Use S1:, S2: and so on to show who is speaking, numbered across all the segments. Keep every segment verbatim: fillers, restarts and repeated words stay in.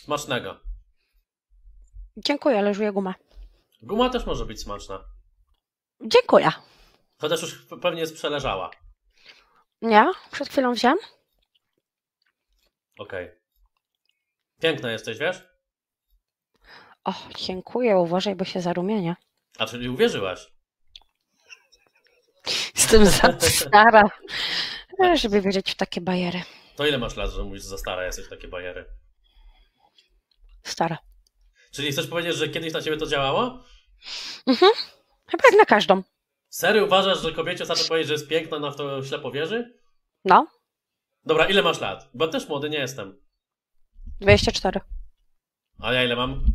S1: Smacznego.
S2: Dziękuję, ale żuję gumę.
S1: Guma też może być smaczna.
S2: Dziękuję.
S1: Chociaż już pewnie jest przeleżała.
S2: Nie? Przed chwilą wziąłem.
S1: Okej. Okay. Piękna jesteś, wiesz?
S2: O, dziękuję, uważaj, bo się zarumienię.
S1: A czyli uwierzyłaś?
S2: Jestem za stara, żeby wierzyć w takie bajery.
S1: To ile masz lat, że mówisz, że za stara jesteś w takie bajery?
S2: Stara.
S1: Czyli chcesz powiedzieć, że kiedyś na ciebie to działało?
S2: Mhm. Chyba jak na każdą.
S1: Serio uważasz, że kobiecie wystarczy powiedzieć, że jest piękna, na to ślepo wierzy?
S2: No.
S1: Dobra, ile masz lat? Bo też młody nie jestem.
S2: dwadzieścia cztery.
S1: A ja ile mam?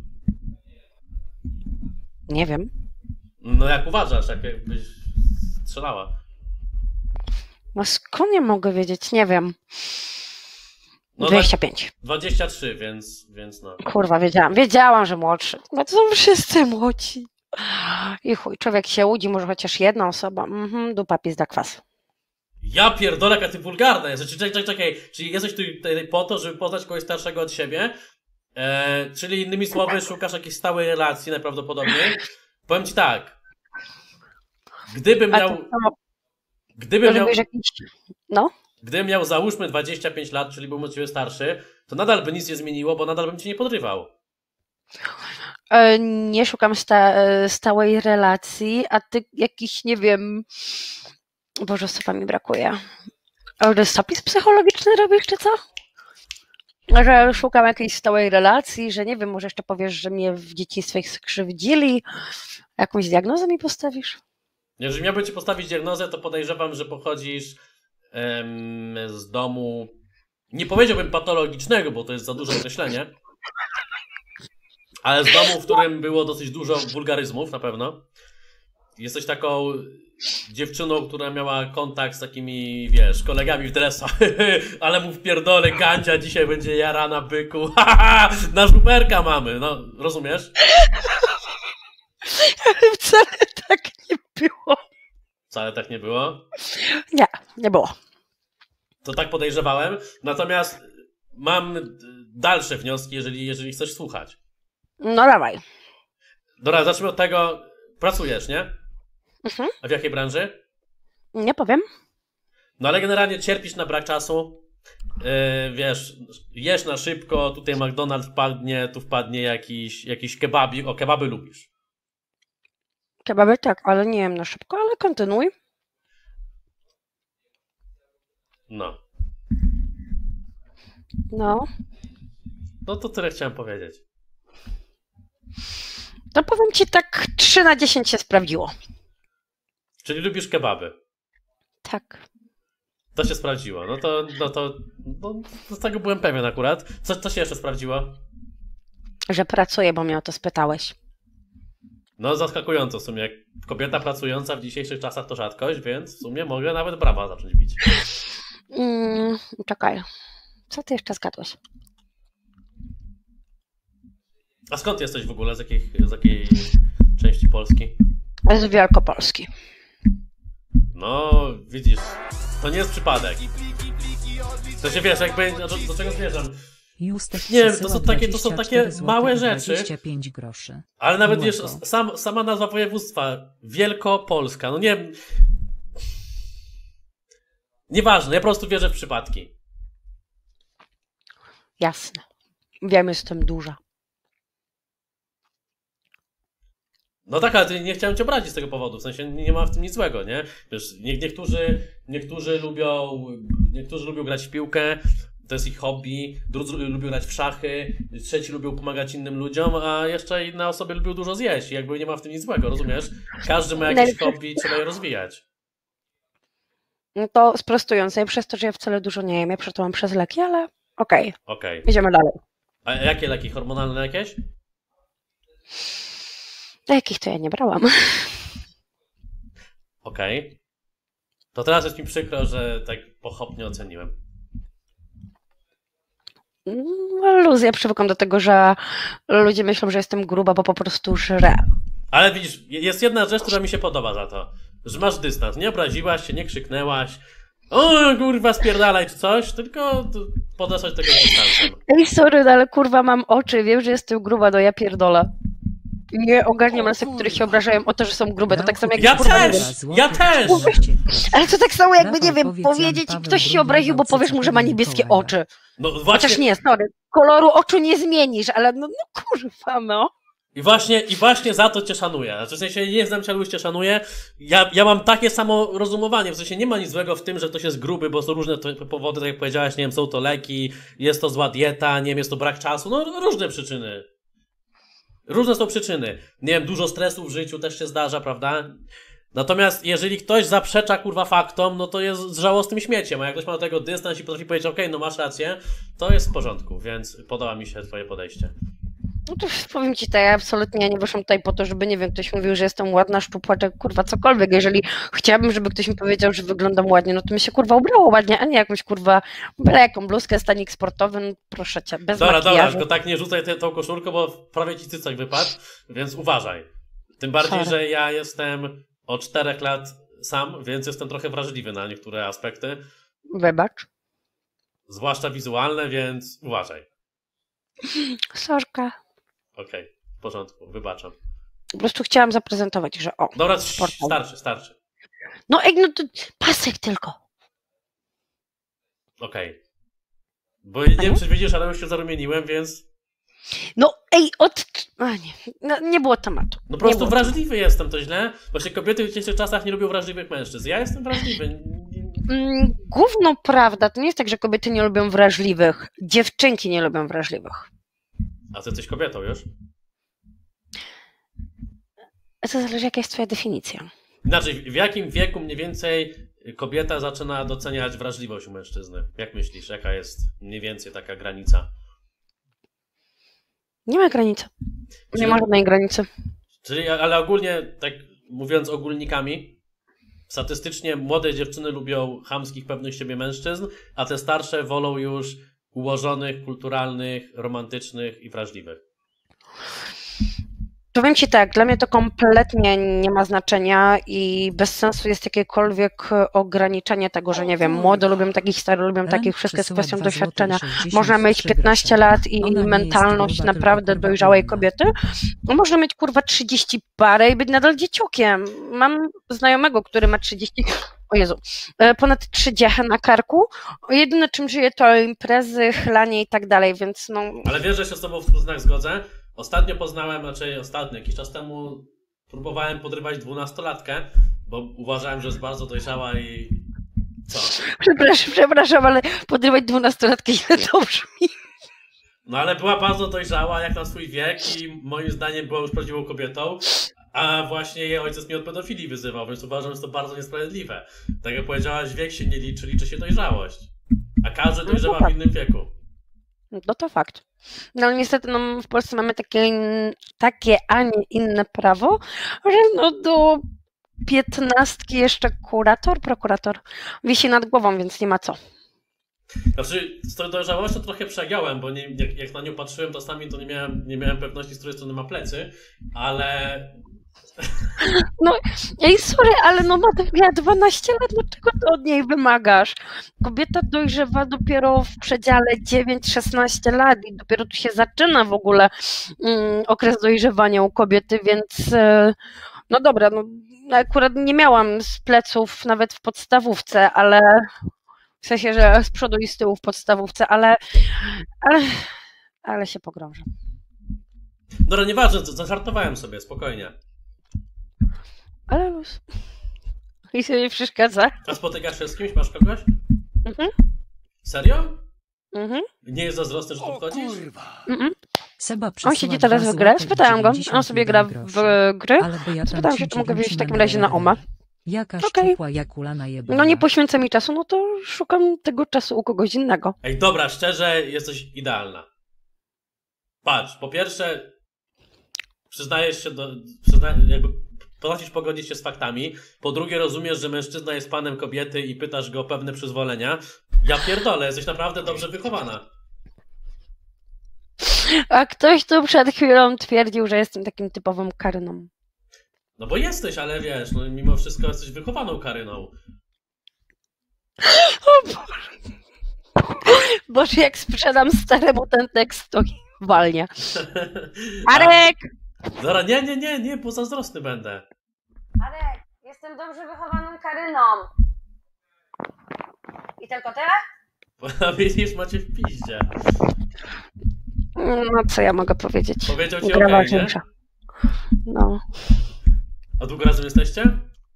S2: Nie wiem.
S1: No jak uważasz, jak jakbyś strzelała?
S2: No skąd ja mogę wiedzieć? Nie wiem.
S1: No
S2: dwadzieścia pięć.
S1: dwadzieścia trzy, więc, więc no.
S2: Kurwa, wiedziałam. Wiedziałam, że młodszy. No to są wszyscy młodzi. I chuj, człowiek się łudzi, może chociaż jedna osoba. Mhm, dupa pizda kwas.
S1: Ja pierdolę, jaka ty wulgarna jesteś. Czekaj, czekaj, czekaj. Czyli jesteś tu tutaj po to, żeby poznać kogoś starszego od siebie? E, czyli innymi słowy szukasz jakiejś stałej relacji najprawdopodobniej? Powiem ci tak. Gdybym miał...
S2: To, to,
S1: gdybym miał...
S2: Jakiś... No?
S1: Gdybym miał załóżmy dwadzieścia pięć lat, czyli byłbym od ciebie starszy, to nadal by nic nie zmieniło, bo nadal bym cię nie podrywał.
S2: E, nie szukam sta stałej relacji, a ty jakiś, nie wiem... Boże, słowa mi brakuje. Ale zapis psychologiczny robisz, czy co? Że szukam jakiejś stałej relacji, że nie wiem, może jeszcze powiesz, że mnie w dzieciństwie skrzywdzili. Jakąś diagnozę mi postawisz?
S1: Jeżeli miałbym ci postawić diagnozę, to podejrzewam, że pochodzisz em, z domu, nie powiedziałbym patologicznego, bo to jest za duże określenie, ale z domu, w którym było dosyć dużo wulgaryzmów na pewno. Jesteś taką dziewczyną, która miała kontakt z takimi, wiesz, kolegami w dresach. Ale mu wpierdolę, Gandzia dzisiaj będzie jarana, byku. Na żuberka mamy, no, rozumiesz?
S2: Ale wcale tak nie było.
S1: Wcale tak nie było?
S2: Nie, nie było.
S1: To tak podejrzewałem. Natomiast mam dalsze wnioski, jeżeli, jeżeli chcesz słuchać.
S2: No dawaj.
S1: Dobra, zacznijmy od tego. Pracujesz, nie?
S2: Mhm.
S1: A w jakiej branży?
S2: Nie powiem.
S1: No ale generalnie cierpisz na brak czasu. Yy, wiesz, jesz na szybko, tutaj McDonald's wpadnie, tu wpadnie jakiś, jakiś kebabik. O, kebaby lubisz.
S2: Kebaby tak, ale nie wiem na szybko, ale kontynuuj.
S1: No.
S2: No.
S1: No to tyle chciałem powiedzieć.
S2: To powiem ci tak trzy na dziesięć się sprawdziło.
S1: Czyli lubisz kebaby.
S2: Tak.
S1: To się sprawdziło. No to, no to, no, z tego byłem pewien akurat. Co, co się jeszcze sprawdziło?
S2: Że pracuję, bo mnie o to spytałeś.
S1: No zaskakująco w sumie. Jak kobieta pracująca w dzisiejszych czasach to rzadkość, więc w sumie mogę nawet brawa zacząć bić.
S2: Mm, czekaj. Co ty jeszcze zgadłeś?
S1: A skąd jesteś w ogóle? Z jakiej, z jakiej części Polski?
S2: Z Wielkopolski.
S1: No, widzisz, to nie jest przypadek. To się wiesz, jakby, do, do czego zmierzam. Nie wiem, to są takie, to są takie małe rzeczy,
S3: groszy.
S1: ale nawet wiesz, sam, sama nazwa województwa, Wielkopolska, no nie wiem, nieważne, ja po prostu wierzę w przypadki.
S2: Jasne. Wiem, jestem duża.
S1: No tak, ale nie chciałem cię obrazić z tego powodu, w sensie nie ma w tym nic złego, nie? Wiesz, nie, niektórzy, niektórzy lubią, niektórzy lubią grać w piłkę, to jest ich hobby, drudzy lubią grać w szachy, trzeci lubią pomagać innym ludziom, a jeszcze inne osoby lubią dużo zjeść i jakby nie ma w tym nic złego, rozumiesz? Każdy ma jakieś hobby i trzeba je rozwijać.
S2: No to sprostując, ja przez to, że ja wcale dużo nie jem, ja przeto przez leki, ale okej. Okay.
S1: Okej.
S2: Okay. Idziemy dalej.
S1: A jakie leki? Hormonalne jakieś?
S2: Jakich to ja nie brałam.
S1: Okej. Okay. To teraz jest mi przykro, że tak pochopnie oceniłem.
S2: No, luz, ja przywykłam do tego, że ludzie myślą, że jestem gruba, bo po prostu żrę.
S1: Ale widzisz, jest jedna rzecz, która mi się podoba za to. Że masz dystans. Nie obraziłaś się, nie krzyknęłaś. o kurwa spierdalaj czy coś, tylko podesłać tego dystansem.
S2: Ej, sorry, no ale kurwa mam oczy, wiem, że jestem gruba, no ja pierdolę. Nie ogarniam osób, które się obrażają o to, że są grube, to tak samo jak...
S1: Ja
S2: kurwa,
S1: też! Ja też!
S2: Ale to tak samo jakby, nie wiem, powiedzieć, ktoś się obraził, bo powiesz mu, że ma niebieskie oczy.
S1: No właśnie...
S2: Chociaż nie, sorry, koloru oczu nie zmienisz, ale no, no kurwa, no.
S1: I właśnie, I właśnie za to cię szanuję. Znaczy, w sensie nie znam cię, ale już cię szanuję. Ja, ja mam takie samo rozumowanie, w sensie nie ma nic złego w tym, że ktoś jest gruby, bo są różne to, powody, tak jak powiedziałeś, nie wiem, są to leki, jest to zła dieta, nie wiem, jest to brak czasu, no różne przyczyny. Różne są przyczyny. Nie wiem, dużo stresu w życiu też się zdarza, prawda? Natomiast jeżeli ktoś zaprzecza kurwa faktom, no to jest z żałosnym śmieciem, a jak ktoś ma do tego dystans i potrafi powiedzieć, okej, okay, no masz rację, to jest w porządku, więc podoba mi się twoje podejście.
S2: No to powiem ci tak, ja absolutnie nie wyszłam tutaj po to, żeby, nie wiem, ktoś mówił, że jestem ładna, szczupła, czy kurwa cokolwiek. Jeżeli chciałabym, żeby ktoś mi powiedział, że wyglądam ładnie, no to mi się kurwa ubrało ładnie, a nie jakąś kurwa byle jaką bluzkę, stanik sportowy, no proszę cię, bez
S1: dobra,
S2: makijażu.
S1: Dobra, tylko tak nie rzucaj tę, tą koszulkę, bo prawie ci cycek wypadł, więc uważaj. Tym bardziej, Sorry. że ja jestem od czterech lat sam, więc jestem trochę wrażliwy na niektóre aspekty.
S2: Wybacz.
S1: Zwłaszcza wizualne, więc uważaj.
S2: Sorka.
S1: Okej, okay, w porządku, wybaczam.
S2: Po prostu chciałam zaprezentować, że o.
S1: Dobra, starczy, starczy.
S2: No ej, no to pasek tylko.
S1: Okej. Okay. Bo nie wiem, czy widzisz, ale już się zarumieniłem, więc...
S2: No ej, od... A nie, no, nie było tematu.
S1: No po prostu wrażliwy jestem, to źle. Właśnie kobiety w dzisiejszych czasach nie lubią wrażliwych mężczyzn. Ja jestem wrażliwy.
S2: Mm, gówno prawda, to nie jest tak, że kobiety nie lubią wrażliwych. Dziewczynki nie lubią wrażliwych.
S1: A ty jesteś kobietą już?
S2: To zależy, jaka jest twoja definicja.
S1: Inaczej, w jakim wieku mniej więcej kobieta zaczyna doceniać wrażliwość u mężczyzny? Jak myślisz, jaka jest mniej więcej taka granica?
S2: Nie ma granicy. Nie czyli, ma żadnej granicy.
S1: Czyli, ale ogólnie, tak mówiąc ogólnikami, statystycznie młode dziewczyny lubią chamskich, pewnych siebie mężczyzn, a te starsze wolą już ułożonych, kulturalnych, romantycznych i wrażliwych.
S2: Powiem ci tak, dla mnie to kompletnie nie ma znaczenia i bez sensu jest jakiekolwiek ograniczenie tego, że nie wiem, młode lubią takich, stare lubią takich, wszystko jest kwestią doświadczenia. Można mieć piętnaście lat i mentalność naprawdę dojrzałej kobiety, a można mieć kurwa trzydzieści parę i być nadal dzieciukiem. Mam znajomego, który ma trzydzieści, o Jezu, ponad trzydzieści na karku. Jedyne czym żyje to imprezy, chlanie i tak dalej, więc no...
S1: Ale wiesz, że się z tobą w różnych zgodzę? Ostatnio poznałem, znaczy ostatnio, jakiś czas temu próbowałem podrywać dwunastolatkę, bo uważałem, że jest bardzo dojrzała i co?
S2: Przepraszam, przepraszam, ale podrywać dwunastolatkę źle to brzmi.
S1: No ale była bardzo dojrzała jak na swój wiek i moim zdaniem była już prawdziwą kobietą, a właśnie jej ojciec mnie od pedofilii wyzywał, więc uważam, że jest to bardzo niesprawiedliwe. Tak jak powiedziałaś, wiek się nie liczy, liczy się dojrzałość. A każdy dojrzewa w innym wieku.
S2: No to fakt. No ale niestety no, w Polsce mamy takie, takie, a nie inne prawo, że no do piętnastki jeszcze kurator, prokurator wisi nad głową, więc nie ma co.
S1: Znaczy, z tą dojrzałością trochę przegiąłem, bo nie, jak, jak na nią patrzyłem czasami, to nie miałem, nie miałem pewności, z której strony ma plecy, ale...
S2: No, ej, sorry, ale no ma dwanaście lat, no czego ty od niej wymagasz? Kobieta dojrzewa dopiero w przedziale dziewięć szesnaście lat i dopiero tu się zaczyna w ogóle mm, okres dojrzewania u kobiety, więc e, no dobra, no akurat nie miałam z pleców nawet w podstawówce, ale w sensie, że z przodu i z tyłu w podstawówce, ale ale, ale się pogrążam.
S1: Dobra, nieważne, zażartowałem sobie, spokojnie.
S2: Ale luz. I sobie nie przeszkadza.
S1: A spotykasz się z kimś? Masz kogoś?
S2: Mhm.
S1: Serio?
S2: Mhm.
S1: Nie jest zazdrosny, że tu wchodzisz?
S2: Mhm. On siedzi teraz w grę, spytałam go, on sobie gra w gry, spytałam się, czy mogę wyjść w takim razie na OMA. Okej. Okay. No nie poświęcę mi czasu, no to szukam tego czasu u kogoś innego.
S1: Ej, dobra, szczerze, jesteś idealna. Patrz, po pierwsze, przyznajesz się do... Przyzna, jakby potrafisz pogodzić się z faktami. Po drugie, rozumiesz, że mężczyzna jest panem kobiety i pytasz go o pewne przyzwolenia. Ja pierdolę, jesteś naprawdę dobrze wychowana.
S2: A ktoś tu przed chwilą twierdził, że jestem takim typowym Karyną.
S1: No bo jesteś, ale wiesz, no mimo wszystko jesteś wychowaną Karyną.
S2: O Boże. Boże, jak sprzedam staremu ten tekst, to walnie. Arek!
S1: Dobra, nie, nie, nie, nie, bo zazdrosny będę.
S2: Arek, jestem dobrze wychowaną Karyną. I tylko tyle?
S1: Bo widzisz, macie w piździe.
S2: No co ja mogę powiedzieć?
S1: Powiedział ci
S2: Gra
S1: okej, nie?
S2: ważniejsza. No.
S1: A długo razem jesteście?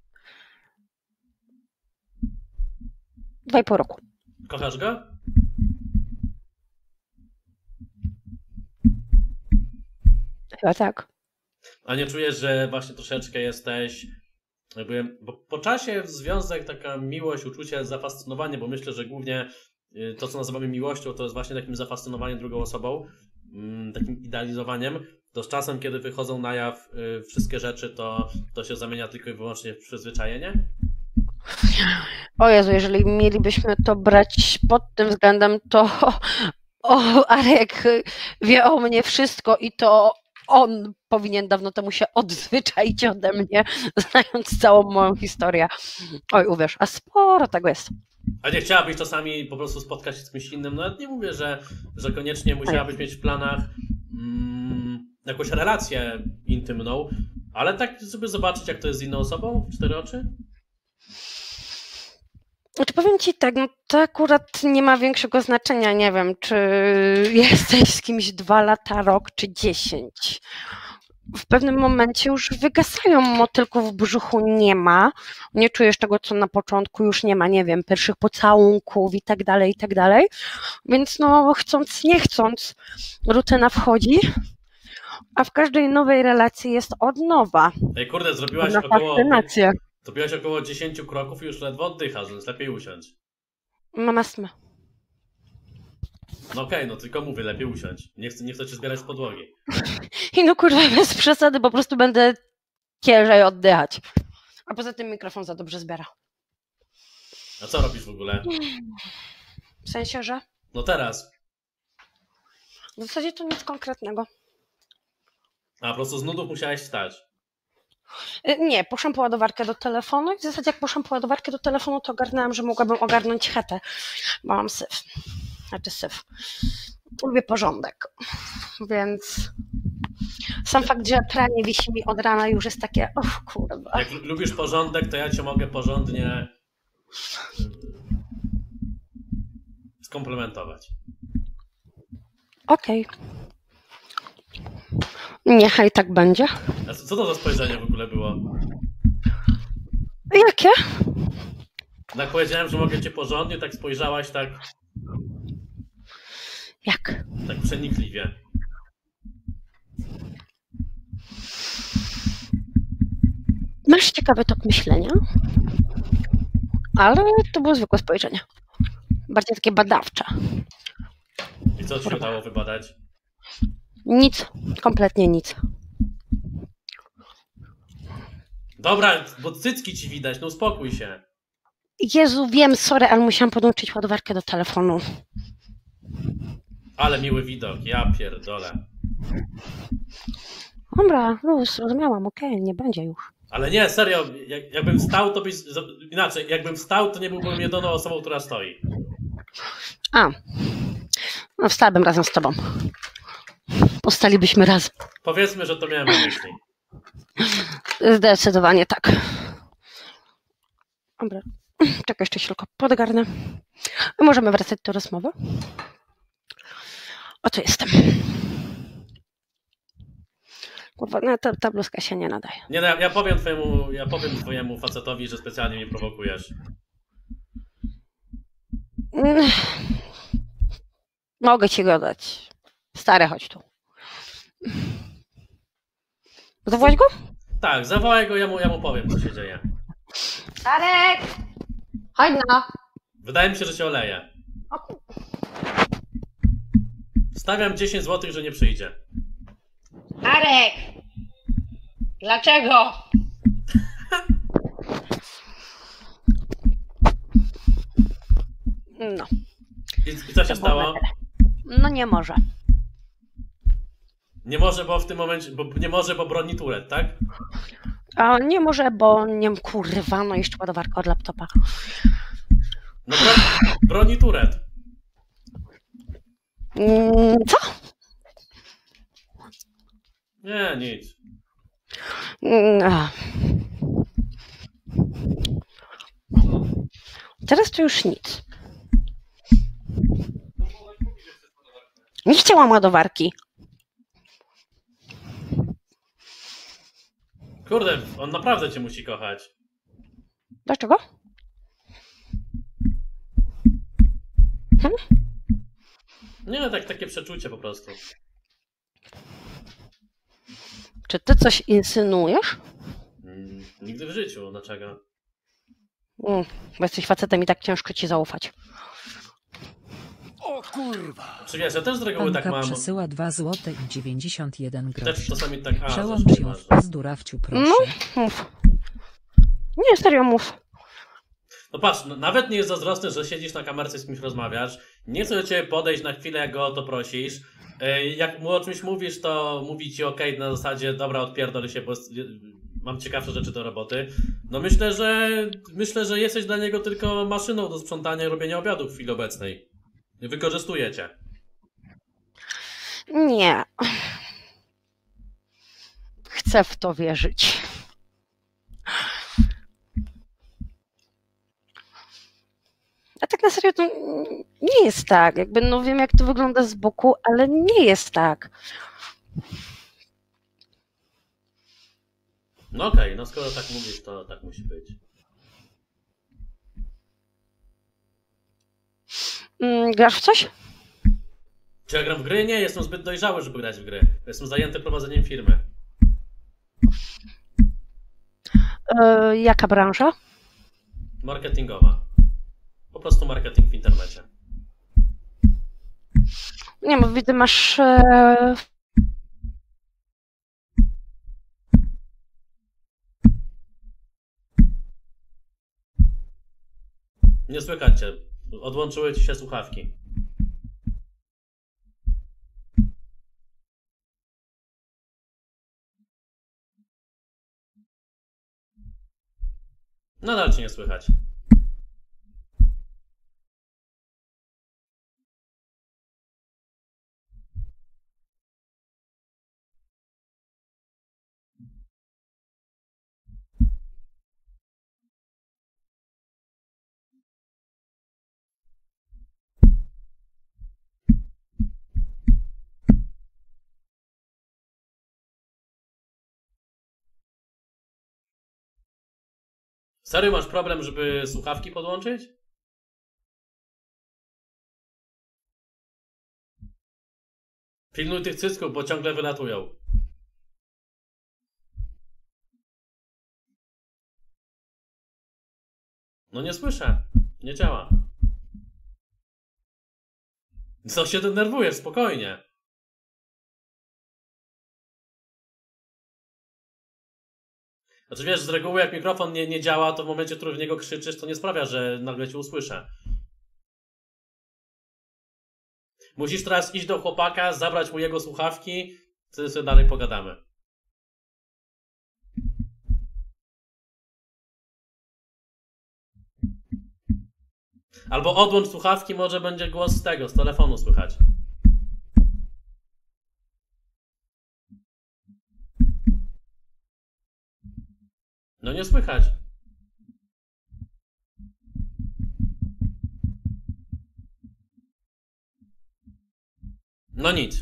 S2: Dwa i pół roku.
S1: Kochasz go?
S2: Chyba tak.
S1: A nie czujesz, że właśnie troszeczkę jesteś, jakby, bo po czasie związek, taka miłość, uczucie, zafascynowanie, bo myślę, że głównie y, to, co nazywamy miłością, to jest właśnie takim zafascynowaniem drugą osobą, mm, takim idealizowaniem, to z czasem, kiedy wychodzą na jaw y, wszystkie rzeczy, to, to się zamienia tylko i wyłącznie w przyzwyczajenie?
S2: O Jezu, jeżeli mielibyśmy to brać pod tym względem, to o, Arek wie o mnie wszystko i to on powinien dawno temu się odzwyczaić ode mnie, znając całą moją historię. Oj, uwierz, a sporo tego jest.
S1: A nie chciałabyś czasami po prostu spotkać się z kimś innym? No nie mówię, że, że koniecznie musiałabyś mieć w planach mm, jakąś relację intymną, ale tak, żeby zobaczyć, jak to jest z inną osobą, w cztery oczy?
S2: Znaczy powiem ci tak, no to akurat nie ma większego znaczenia, nie wiem, czy jesteś z kimś dwa lata, rok, czy dziesięć. W pewnym momencie już wygasają, motylków w brzuchu nie ma, nie czujesz tego, co na początku, już nie ma, nie wiem, pierwszych pocałunków i tak dalej, i tak dalej, więc no chcąc, nie chcąc, rutyna wchodzi, a w każdej nowej relacji jest od nowa.
S1: Ej kurde, zrobiłaś
S2: Na
S1: około...
S2: fascynację.
S1: Zrobiłaś około dziesięć kroków i już ledwo oddychasz, więc lepiej usiądź.
S2: Mam astmę.
S1: No okej, okay, no tylko mówię, lepiej usiądź. Nie chcę, nie chcę cię zbierać z podłogi.
S2: I no kurwa, bez przesady, po prostu będę ciężej oddychać. A poza tym mikrofon za dobrze zbiera.
S1: A co robisz w ogóle?
S2: W sensie, że?
S1: No teraz.
S2: W zasadzie to nic konkretnego.
S1: A po prostu z nudów musiałeś wstać.
S2: Nie, poszłam po ładowarkę do telefonu i w zasadzie jak poszłam po ładowarkę do telefonu, to ogarnęłam, że mogłabym ogarnąć chetę, bo mam syf. Znaczy syf. Lubię porządek. Więc sam fakt, że pranie wisi mi od rana już jest takie, och kurwa.
S1: Jak lubisz porządek, to ja cię mogę porządnie skomplementować.
S2: Okej. Okay. Niechaj tak będzie.
S1: A co to za spojrzenie w ogóle było?
S2: Jakie?
S1: Jak powiedziałem, że mogę cię porządnie, tak spojrzałaś tak...
S2: Jak?
S1: Tak przenikliwie.
S2: Masz ciekawy tok myślenia, ale to było zwykłe spojrzenie. Bardziej takie badawcze.
S1: I co ci się udało wybadać?
S2: Nic, kompletnie nic.
S1: Dobra, bo cycki ci widać, no uspokój się.
S2: Jezu, wiem, sorry, ale musiałam podłączyć ładowarkę do telefonu.
S1: Ale miły widok, ja pierdolę.
S2: Dobra, luz, rozumiałam, okej, okay, nie będzie już.
S1: Ale nie, serio, jak, jakbym wstał, to byś... Inaczej, jakbym wstał, to nie byłbym jedyną osobą, która stoi.
S2: A, no wstałabym razem z tobą. Postalibyśmy razem.
S1: Powiedzmy, że to miałem na myśli.
S2: Zdecydowanie tak. Dobra, czekaj, jeszcze się tylko podgarnę. Możemy wracać do rozmowy. Oto jestem. Kurwa, no ta, ta bluzka się nie nadaje.
S1: Nie, no, ja, ja powiem twojemu, ja powiem twojemu facetowi, że specjalnie mnie prowokujesz.
S2: Mm. Mogę ci go dać. Stary, chodź tu. Zawołać go?
S1: Tak, zawołaj go, ja mu, ja mu powiem, co się dzieje.
S2: Starek! Chodź no.
S1: Wydaje mi się, że się oleje. Stawiam dziesięć złotych, że nie przyjdzie.
S2: Arek! Dlaczego? No.
S1: I, i co się stało?
S2: No nie może.
S1: Nie może, bo w tym momencie, bo nie może, bo broni turet, tak?
S2: A nie może, bo nie kurwa, no jeszcze ładowarka od laptopa.
S1: No bro, broni turet.
S2: Mm, co?
S1: Nie, nic.
S2: Mm, a. Teraz to już nic. Nie chciałam ładowarki.
S1: Kurde, on naprawdę cię musi kochać.
S2: Dlaczego? Hm?
S1: Nie, tak, takie przeczucie po prostu.
S2: Czy ty coś insynuujesz?
S1: Mm, nigdy w życiu, dlaczego?
S2: Mm, bo jesteś facetem i tak ciężko ci zaufać.
S3: O kurwa!
S1: Czy wiesz, ja też z reguły tak
S4: Anka
S1: mam.
S4: przesyła dwa złote i dziewięćdziesiąt jeden
S1: Też
S4: groszy.
S1: czasami tak. A,
S4: Przełącz
S1: zresztą
S4: ją w
S1: nieważne.
S4: pazdurawciu, proszę.
S2: No, mów. Nie, serio mów.
S1: No patrz, no, nawet nie jest zazdrosny, że siedzisz na kamerce i z kimś rozmawiasz. Nie chce do ciebie podejść na chwilę, jak go o to prosisz. Yy, Jak mu o czymś mówisz, to mówi ci okej, na zasadzie dobra, odpierdol się, bo jest- mam ciekawsze rzeczy do roboty. No myślę, że myślę, że jesteś dla niego tylko maszyną do sprzątania i robienia obiadu w chwili obecnej. Wykorzystuje cię.
S2: Nie. Chcę w to wierzyć. A tak na serio to nie jest tak. Jakby no wiem, jak to wygląda z boku, ale nie jest tak.
S1: No okej, no skoro tak mówisz, to tak musi być.
S2: Mm, grasz w coś?
S1: Czy ja gram w gry? Nie, jestem zbyt dojrzały, żeby grać w gry. Jestem zajęty prowadzeniem firmy.
S2: E, jaka branża?
S1: Marketingowa. Po prostu marketing w internecie.
S2: Nie, bo widzę, masz e,
S1: Nie słychać cię. Odłączyły ci się słuchawki. Nadal cię nie słychać. Serio masz problem, żeby słuchawki podłączyć? Pilnuj tych cycków, bo ciągle wylatują. No nie słyszę. Nie działa. Co się denerwujesz? Spokojnie. Znaczy wiesz, z reguły jak mikrofon nie, nie działa, to w momencie, w którym w niego krzyczysz, to nie sprawia, że nagle cię usłyszę. Musisz teraz iść do chłopaka, zabrać mu jego słuchawki, wtedy sobie dalej pogadamy. Albo odłącz słuchawki, może będzie głos z tego, z telefonu słychać. No nie słychać. No nic.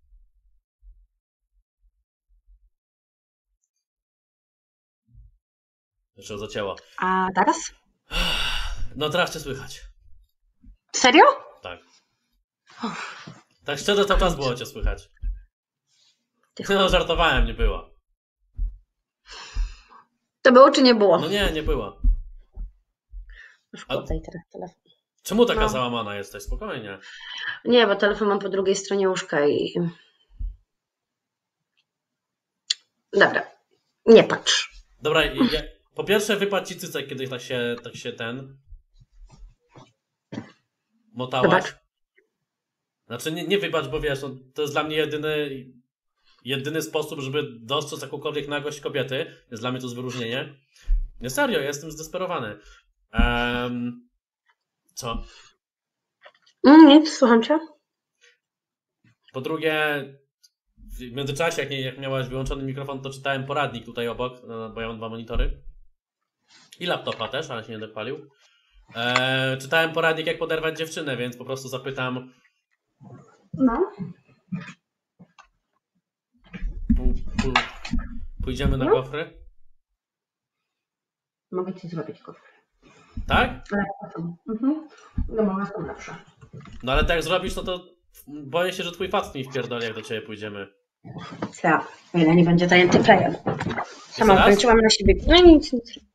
S1: Jeszcze zacięło.
S2: A teraz?
S1: No teraz cię słychać.
S2: Serio?
S1: Tak. Tak szczerze cały czas było cię słychać. No żartowałem, nie było.
S2: To było czy nie było?
S1: No nie, nie było.
S2: Szkoda i teraz telefon.
S1: Czemu taka
S2: No.
S1: załamana jesteś? Spokojnie.
S2: Nie, bo telefon mam po drugiej stronie łóżka i... Dobra, nie patrz.
S1: Dobra, i ja, po pierwsze wypadł ci cycek, kiedy tak się, tak się ten... Motałaś.
S2: Wybacz.
S1: Znaczy nie, nie wybacz, bo wiesz, no, to jest dla mnie jedyny, jedyny sposób, żeby dostrzec jakąkolwiek nagość kobiety. Jest dla mnie to wyróżnienie. Nie, serio, ja jestem zdesperowany. Um, Co?
S2: Mm, nic, słucham cię.
S1: Po drugie, w międzyczasie, jak, nie, jak miałaś wyłączony mikrofon, to czytałem poradnik tutaj obok, no, bo ja mam dwa monitory. I laptopa też, ale się nie dopalił. Eee, czytałem poradnik, jak poderwać dziewczynę, więc po prostu zapytam.
S2: No.
S1: Pu, pu, pójdziemy na
S2: No.
S1: gofry?
S2: Mogę ci zrobić go.
S1: Tak?
S2: Mhm. No mogę są lepsze.
S1: No ale tak jak zrobisz, no to boję się, że twój facet mi wpierdoli, jak do ciebie pójdziemy.
S2: Co? O ile nie będzie zajęty playem. Sama
S1: raz?
S2: kończyłam na siebie. No nic, nic.